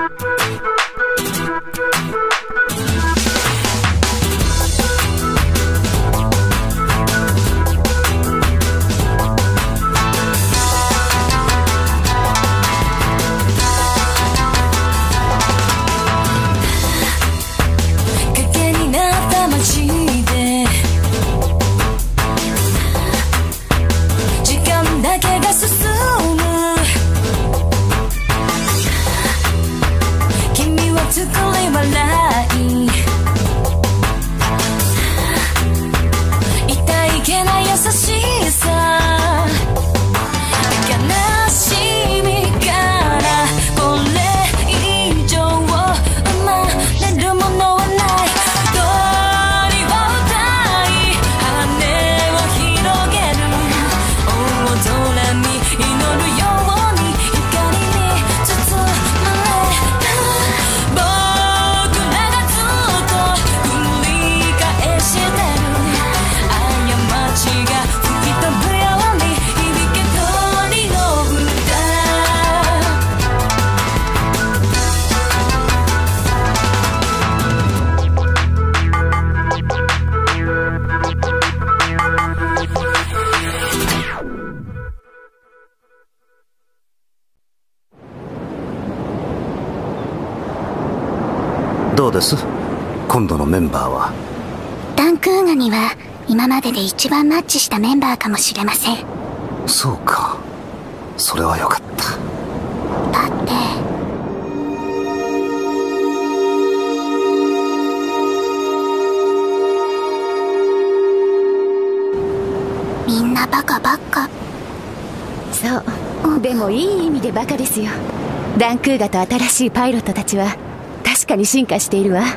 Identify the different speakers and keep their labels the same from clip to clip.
Speaker 1: どうです？今度のメンバーは。
Speaker 2: ダンクーガには今までで一番マッチしたメンバーかもしれません。
Speaker 1: そうか、それはよかった。
Speaker 2: だってみんなバカばっか。
Speaker 3: そう、でもいい意味でバカですよ。ダンクーガと新しいパイロットたちは確かに進化しているわ。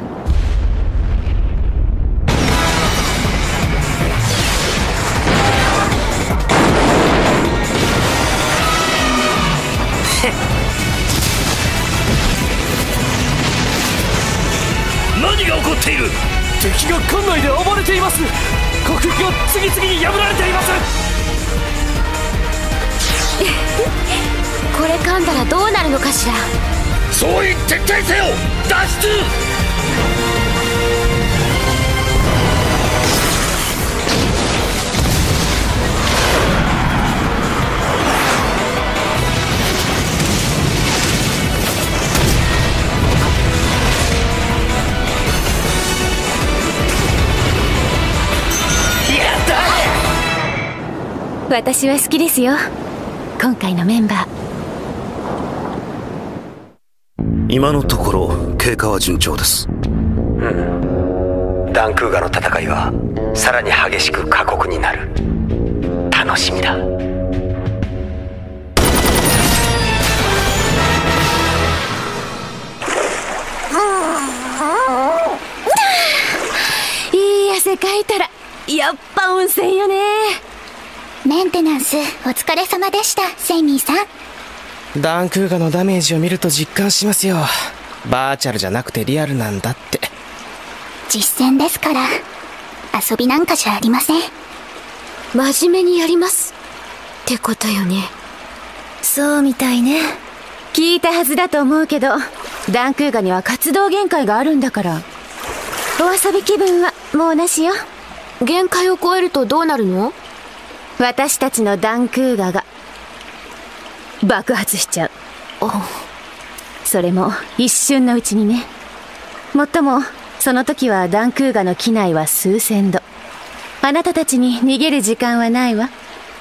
Speaker 4: 何が起こっている？
Speaker 5: 敵が艦内で暴れています。国旗が次々に破られています。
Speaker 3: これ噛んだらどうなるのかしら。
Speaker 4: そう言って撤退せよ！脱出！
Speaker 3: 私は好きですよ、今回のメンバー。
Speaker 1: 今のところ経過は順調です。
Speaker 6: ダンクーガの戦いはさらに激しく過酷になる。楽しみだ。
Speaker 3: いい汗かいたらやっぱ温泉よね。
Speaker 2: メンテナンスお疲れ様でした、セイミーさん。
Speaker 5: ダンクーガのダメージを見ると実感しますよ。バーチャルじゃなくてリアルなんだって。
Speaker 2: 実戦ですから遊びなんかじゃありません。
Speaker 3: 真面目にやりますってことよね。
Speaker 2: そうみたいね。
Speaker 3: 聞いたはずだと思うけど、ダンクーガには活動限界があるんだから。お遊び気分はもうなしよ。限界を超えるとどうなるの？私たちのダンクーガが爆発しちゃう。それも一瞬のうちにね。もっともその時はダンクーガの機内は数千度。あなたたちに逃げる時間はないわ。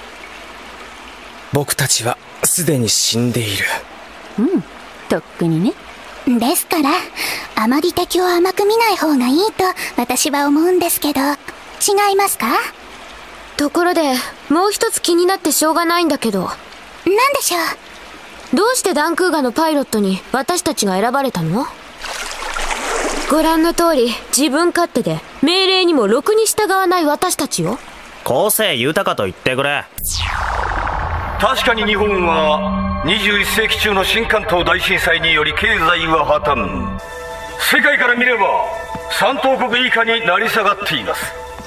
Speaker 5: 僕たちはすでに死んでいる。
Speaker 3: とっくにね。
Speaker 2: ですからあまり敵を甘く見ない方がいいと私は思うんですけど、違いますか？
Speaker 3: ところでもう一つ気になってしょうがないんだけど。
Speaker 2: なんでしょう？
Speaker 3: どうしてダンクーガのパイロットに私たちが選ばれたの？ご覧の通り自分勝手で命令にもろくに従わない私たちよ。
Speaker 4: 個性豊かと言ってくれ。
Speaker 7: 確かに日本は21世紀中の新関東大震災により経済は破綻。世界から見れば3等国以下に成り下がっています。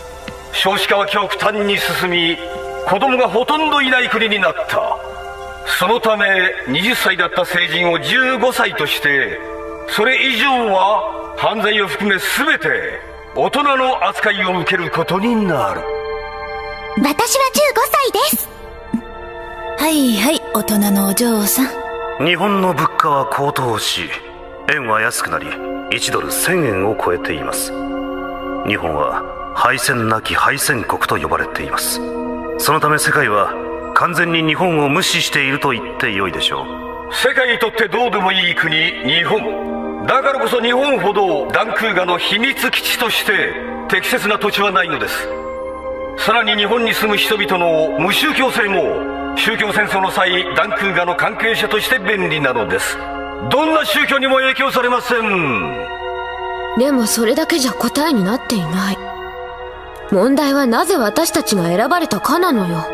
Speaker 7: 少子化は極端に進み、子供がほとんどいない国になった。 そのため20歳だった成人を15歳として、それ以上は犯罪を含め全て大人の扱いを受けることになる。
Speaker 2: 私は15歳です。
Speaker 8: はいはい、大人のお嬢さん。
Speaker 1: 日本の物価は高騰し、円は安くなり1ドル1000円を超えています。日本は敗戦なき敗戦国と呼ばれています。そのため世界は完全に日本を無視していると言ってよいでしょう。
Speaker 7: 世界にとってどうでもいい国、日本だからこそ、日本ほどダンクーガの秘密基地として適切な土地はないのです。さらに日本に住む人々の無宗教性も宗教戦争の際、ダンクーガの関係者として便利なのです。どんな宗教にも影響されません。
Speaker 3: でもそれだけじゃ答えになっていない。問題はなぜ私たちが選ばれたかなのよ。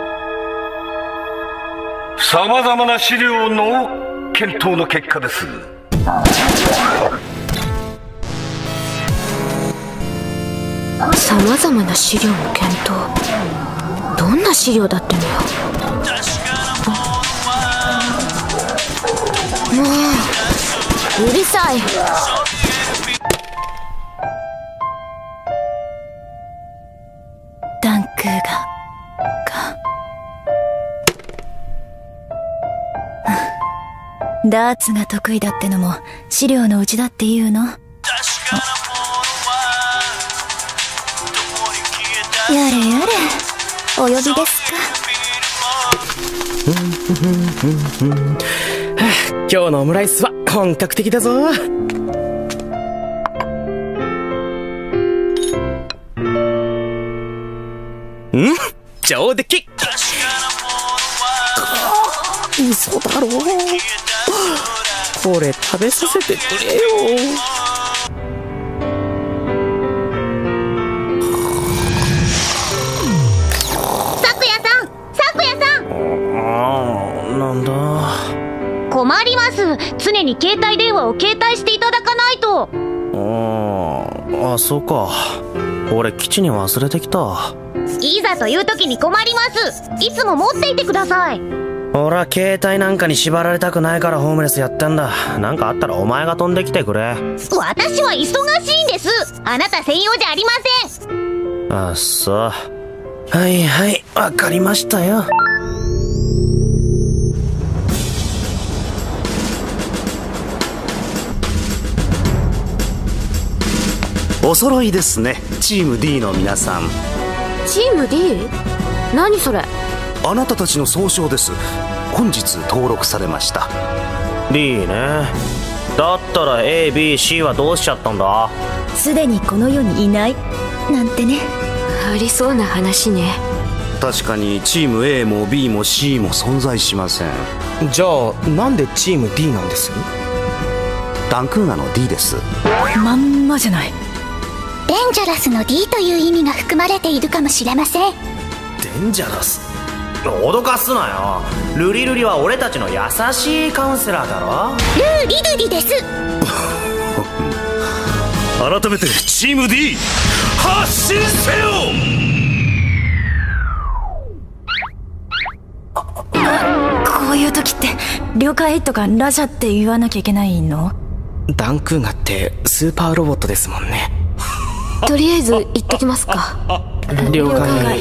Speaker 7: 様々な資料の検討の結果です。
Speaker 3: 様々な資料の検討。どんな資料だってのよ。もううるさい。
Speaker 8: ダンクーガか。ダーツが得意だってのも資料のうちだっていうの？やれやれ、お呼びですか。
Speaker 5: 今日のオムライスは本格的だぞ。上出来。嘘だろ。これ食べさせてくれよ。 なんだ。
Speaker 3: 困ります。常に携帯電話を携帯していただかないと。
Speaker 5: あ、そうか。俺基地に忘れてきた。
Speaker 3: いざという時に困ります。いつも持っていてください。
Speaker 5: 俺は携帯なんかに縛られたくないからホームレスやってんだ。なんかあったらお前が飛んできてくれ。
Speaker 3: 私は忙しいんです。あなた専用じゃありません。
Speaker 5: あっそう。はいはい、わかりましたよ。
Speaker 1: お揃いですね、チーム D の皆さん。
Speaker 3: チーム D？ 何それ？
Speaker 1: あなたたちの総称です。本日登録されました。
Speaker 4: D ね。だったら A、B、C はどうしちゃったんだ？
Speaker 8: すでにこの世にいないなんてね。
Speaker 3: ありそうな話ね。
Speaker 1: 確かにチーム A も B も C も存在しません。
Speaker 5: じゃあなんでチーム D なんです？
Speaker 1: ダンクーガの D です。
Speaker 8: まんまじゃない。
Speaker 2: デンジャラスの D という意味が含まれているかもしれません。
Speaker 5: デンジャラス？
Speaker 4: 脅かすなよ。ルリルリは俺たちの優しいカウンセラーだろ。
Speaker 2: ルーリルリです。
Speaker 1: 改めてチーム D 発進せよ。
Speaker 8: こういう時って了解とかラジャって言わなきゃいけないの？
Speaker 5: ダンクーガってスーパーロボットですもんね。
Speaker 3: とりあえず行ってきますか。
Speaker 5: 了解。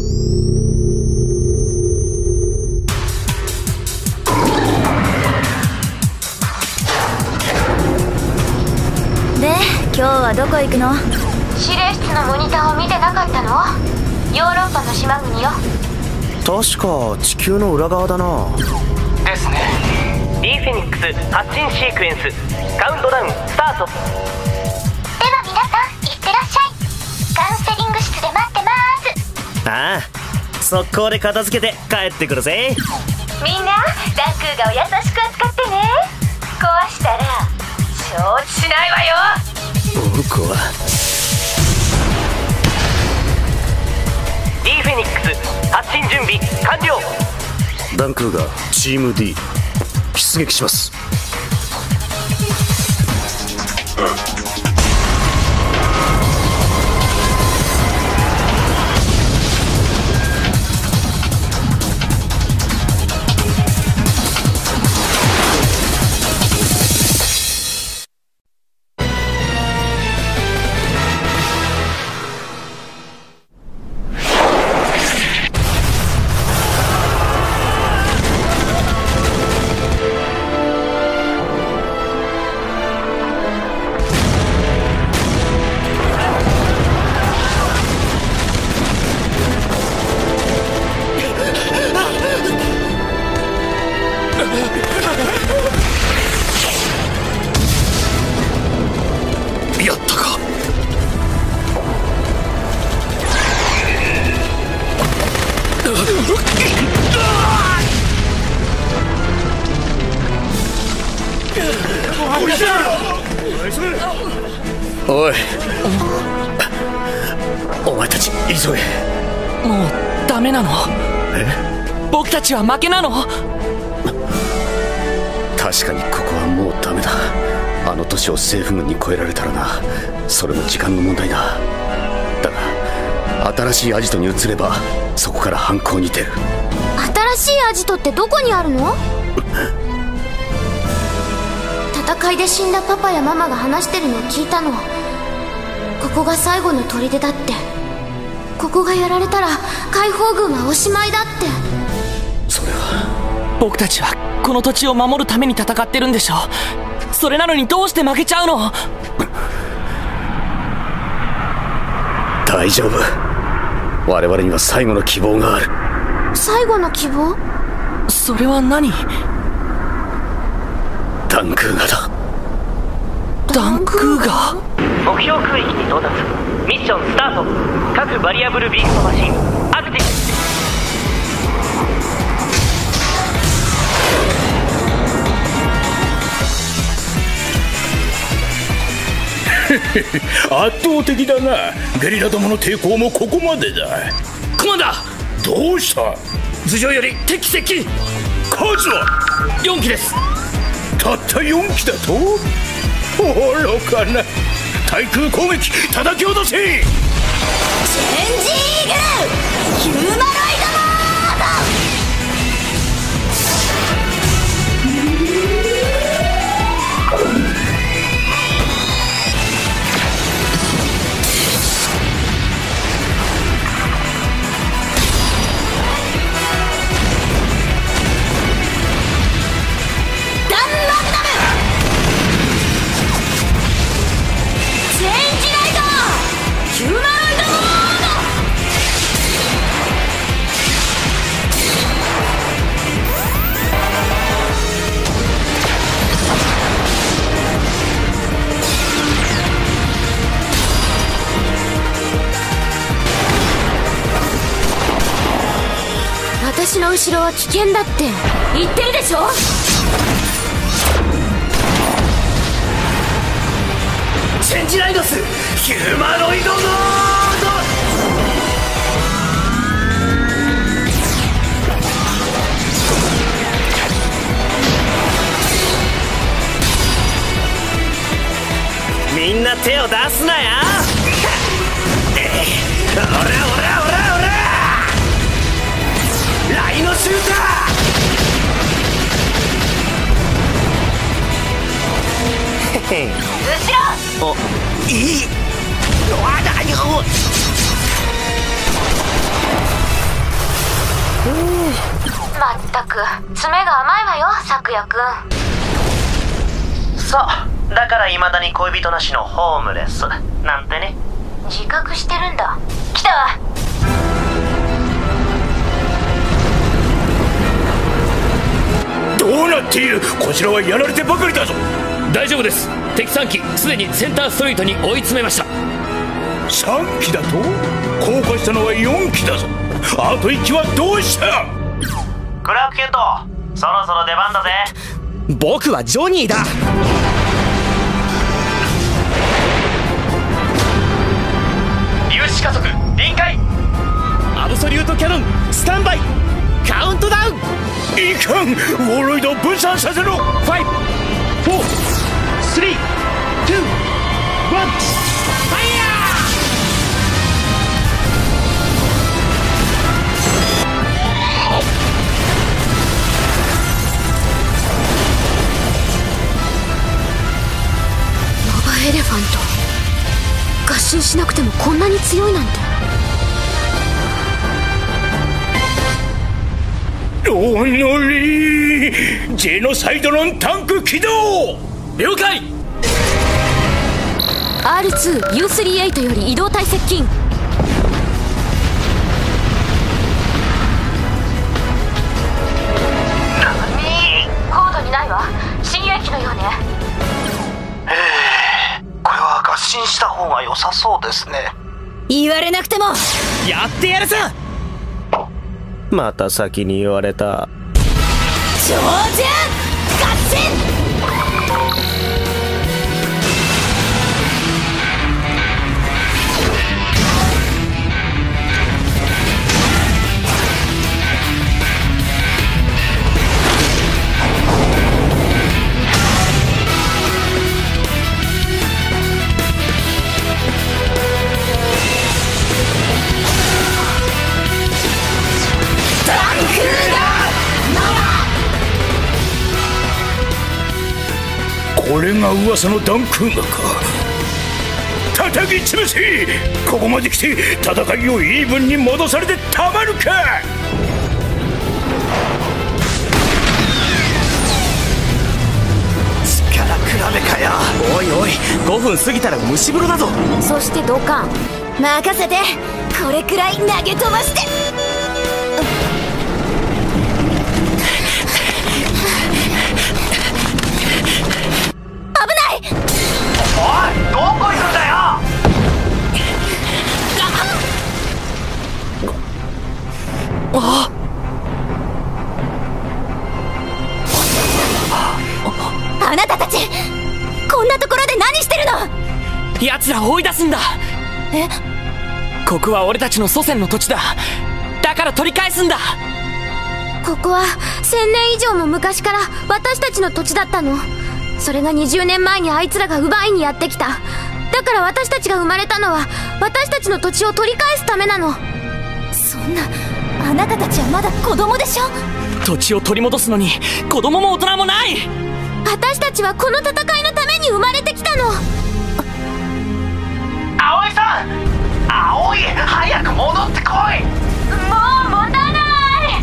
Speaker 8: で、今日はどこ行くの？
Speaker 3: 指令室のモニターを見てなかったの？ヨーロッパの島国よ。
Speaker 5: 確か地球の裏側だな。
Speaker 9: ですね。 D フェニックス発進シークエンスカウントダウンスタート。
Speaker 2: では皆さんいってらっしゃい。カウンセリング室で待ってます。
Speaker 4: ああ、速攻で片付けて帰ってくるぜ。
Speaker 3: みんなダンクーガを優しく扱ってね。壊したら承知しないわよ。
Speaker 5: 僕は
Speaker 9: D フェニックス発進準備完了。
Speaker 1: ダンクーガチーム D 出撃します。
Speaker 7: おい、お前たち急げ。
Speaker 10: もうダメなの？僕たちは負けなの？
Speaker 7: 確かにここはもうダメだ。あの都市を政府軍に越えられたらな、それも時間の問題だ。だが新しいアジトに移ればそこから反抗に出る。
Speaker 3: 新しいアジトってどこにあるの？戦いで死んだパパやママが話してるのを聞いたの。ここが最後の砦だって。ここがやられたら解放軍はおしまいだって。
Speaker 7: それは
Speaker 10: 僕たちはこの土地を守るために戦ってるんでしょ。それなのにどうして負けちゃうの？
Speaker 7: 大丈夫、我々には最後の希望がある。
Speaker 3: 最後の希望？
Speaker 10: それは何？
Speaker 7: ダンクーガだ。
Speaker 10: ダンクーガ？
Speaker 9: 目標空域に到達。ミッションスタート。各バリアブルビーストマシンアクティ
Speaker 7: ブ。圧倒的だな。ゲリラどもの抵抗もここまでだ。
Speaker 10: コマンダー、
Speaker 7: どうした？
Speaker 10: 頭上より敵接近。
Speaker 7: 数は
Speaker 10: 4機です。
Speaker 7: たった4機だと？愚かな。対空攻撃叩き落とせ。
Speaker 2: チェンジイーグルヒューマノイドモー
Speaker 3: 私の後ろは危険だって言ってるでしょ。
Speaker 10: チェンジライドスヒューマノイドモー
Speaker 4: みんな手を出すなよ。オラオラオラオラライノシューター。後ろ。お、いい。わだよ。
Speaker 3: まったく爪が甘いわよ、咲夜くん。
Speaker 9: そう、だから未だに恋人なしのホームレスなんてね。
Speaker 3: 自覚してるんだ。来たわ。
Speaker 7: どうなっている？こちらはやられてばかりだぞ。
Speaker 10: 大丈夫です。敵3機すでにセンターストリートに追い詰めました。
Speaker 7: 3機だと？降下したのは4機だぞ。あと1機はどうした？
Speaker 9: クラークケント、そろそろ出番だぜ。
Speaker 5: 僕はジョニーだ。
Speaker 9: 粒子加速臨界。
Speaker 5: アブソリュートキャノンスタンバイ。カウントダウン。
Speaker 7: いかん、ウォーロイドを分散させろ。5、4、3、2、1、ファイヤ
Speaker 3: ノバエレファント、合心しなくてもこんなに強いなんて。
Speaker 7: おのり、ジェノサイドロンタンク起動。
Speaker 10: 了解。
Speaker 3: R2U38 より移動体接近。高度にないわ。新鋭機のようね。
Speaker 9: これは合心した方が良さそうですね。
Speaker 8: 言われなくても
Speaker 5: やってやるさ。
Speaker 4: また先に言われた。
Speaker 8: 超人合戦。
Speaker 7: 俺が噂のダンクーガか。叩き潰せ。ここまで来て戦いをイーブンに戻されてたまるか。
Speaker 5: 力比べかよ。おいおい、5分過ぎたら蒸し風呂だぞ。
Speaker 3: そして土管
Speaker 8: 任せて。これくらい投げ飛ばして。危ない。
Speaker 9: おい、どこ行くんだよ。
Speaker 8: あなたたちこんなところで何してるの。
Speaker 10: 奴らを追い出すんだ。
Speaker 8: え、
Speaker 10: ここは俺たちの祖先の土地だ。だから取り返すんだ。
Speaker 3: ここは1000年以上も昔から私たちの土地だったの。それが20年前にあいつらが奪いにやってきた。だから私たちが生まれたのは私たちの土地を取り返すためなの。
Speaker 8: そんな、あなたたちはまだ子供でしょ。
Speaker 10: 土地を取り戻すのに子供も大人もない。
Speaker 3: 私たちはこの戦いのために生まれてきたの。
Speaker 9: 葵さん、葵、早く戻ってこい。
Speaker 3: もう持たない。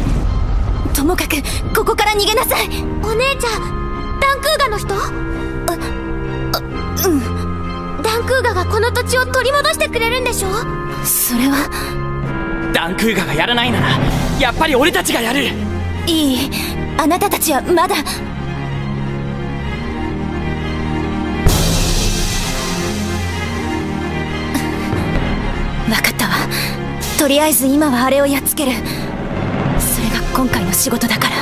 Speaker 8: ともかくここから逃げなさい。
Speaker 3: お姉ちゃん、ダンクーガの人？
Speaker 8: うん。
Speaker 3: ダンクーガがこの土地を取り戻してくれるんでしょ。
Speaker 8: それは
Speaker 10: ダンクーガがやらないならやっぱり俺たちがやる。
Speaker 8: いい。あなたたちはまだ。分かったわ。とりあえず今はあれをやっつける。それが今回の仕事だから。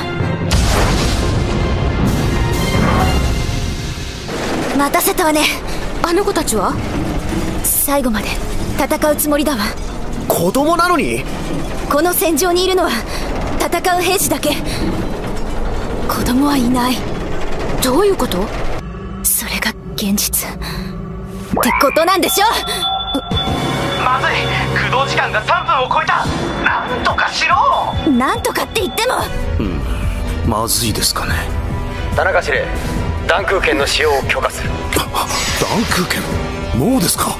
Speaker 8: 待たせたわね。
Speaker 3: あの子たちは
Speaker 8: 最後まで戦うつもりだわ。
Speaker 5: 子供なのに。
Speaker 8: この戦場にいるのは戦う兵士だけ。子供はいない。
Speaker 3: どういうこと？
Speaker 8: それが現実ってことなんでしょ。
Speaker 9: まずい、駆動時間が3分を超えた。なんとかしろ。
Speaker 8: なんとかって言っても。
Speaker 1: まずいですかね。
Speaker 6: 田中司令、ダンクー剣の使用を許可する。
Speaker 1: ダンクー剣、もうですか。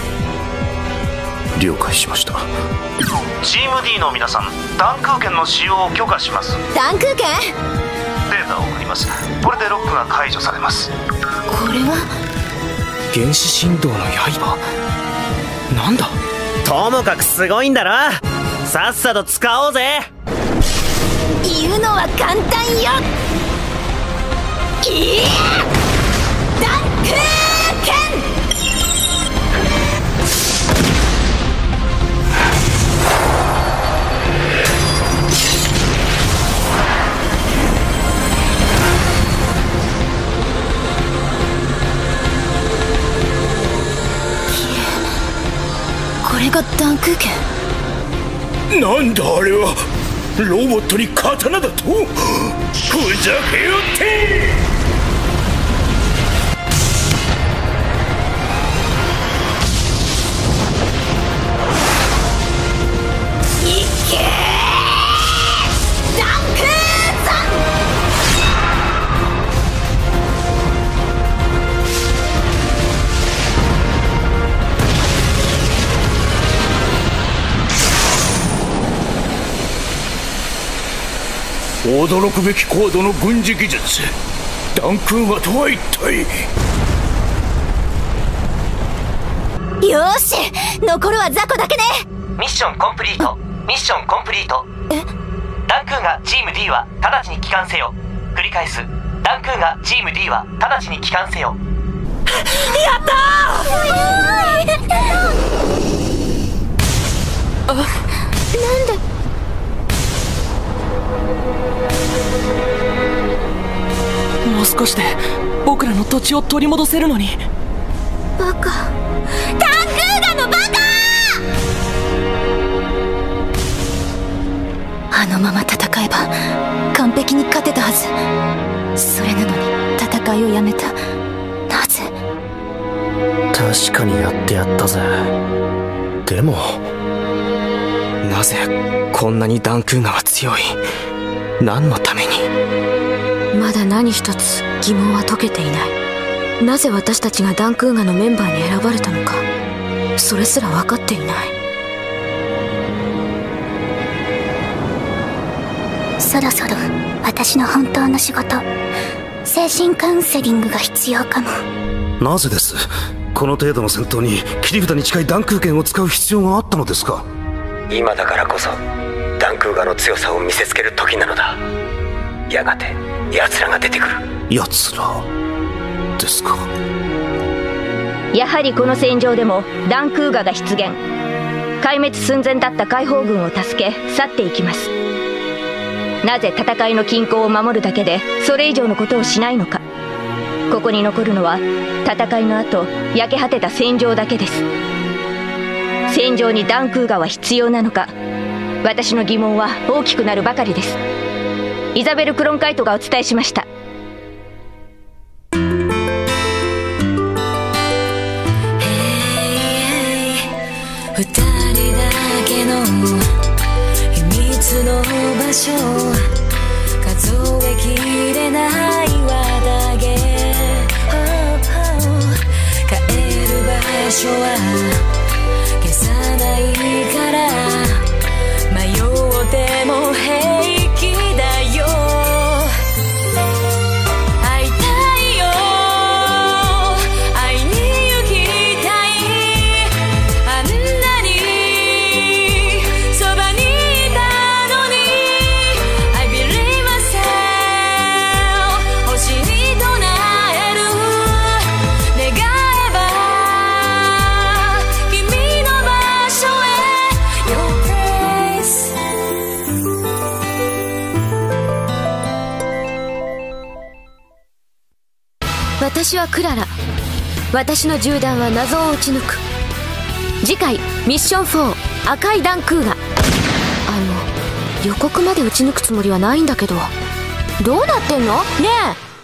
Speaker 1: 了解しました。チーム D の皆さん、ダンクー剣の使用を許可します。
Speaker 8: ダンクー剣？
Speaker 1: データを送ります。これでロックが解除されます。
Speaker 8: これは
Speaker 5: 原始神道の刃。なんだ。
Speaker 4: ともかくすごいんだろ。さっさと使おうぜ。
Speaker 8: 言うのは簡単よ。いや、ダンクー剣。これがダンクー剣。
Speaker 7: なんだあれは。ロボットに刀だと。ふざけよって。
Speaker 8: いけー、ダンクーさん。
Speaker 7: 驚くべき高度の軍事技術。ダンクーガとは一体。
Speaker 8: よーし、残るは雑魚だけね。
Speaker 9: ミッションコンプリート。ミッションコンプリート。ダンクーガチーム D は直ちに帰還せよ。繰り返す。ダンクーガチーム D は直ちに帰還せよ。
Speaker 8: やったー。
Speaker 3: なんで。
Speaker 10: もう少しで僕らの土地を取り戻せるのに。
Speaker 3: バカ。
Speaker 8: ダンクーガのバカ。あのまま戦えば完璧に勝てたはず。それなのに戦いをやめた。なぜ。
Speaker 5: 確かにやってやったぜ。でもなぜこんなにダンクーガは強い。何のために。
Speaker 3: まだ何一つ疑問は解けていない。 なぜ私たちがダンクーガのメンバーに選ばれたのか、それすら分かっていない。
Speaker 2: そろそろ私の本当の仕事、精神カウンセリングが必要かも。
Speaker 1: なぜです？この程度の戦闘に切り札に近いダンクー剣を使う必要があったのですか？
Speaker 6: 今だからこそダンクーガの強さを見せつける時なのだ。やがて奴らが出てくる。
Speaker 1: 奴らですか。
Speaker 11: やはりこの戦場でもダンクーガが出現。壊滅寸前だった解放軍を助け去っていきます。なぜ戦いの均衡を守るだけでそれ以上のことをしないのか。ここに残るのは戦いの後焼け果てた戦場だけです。戦場にダンクーガは必要なのか、私の疑問は大きくなるばかりです。イザベル・クロンカイトがお伝えしました。
Speaker 12: 二人だけの秘密の場所、数えきれない綿毛、帰る場所は消さないから迷っても平気だよ。会いたいよ、会いに行きたい。あんなにそばにいたのに I believe myself 星に唱える。願えば君の場所へ Your place。
Speaker 3: 私はクララ。私の銃弾は謎を撃ち抜く。次回ミッション4赤いダンクーガ。予告まで撃ち抜くつもりはないんだけど、どうなってんのねえ。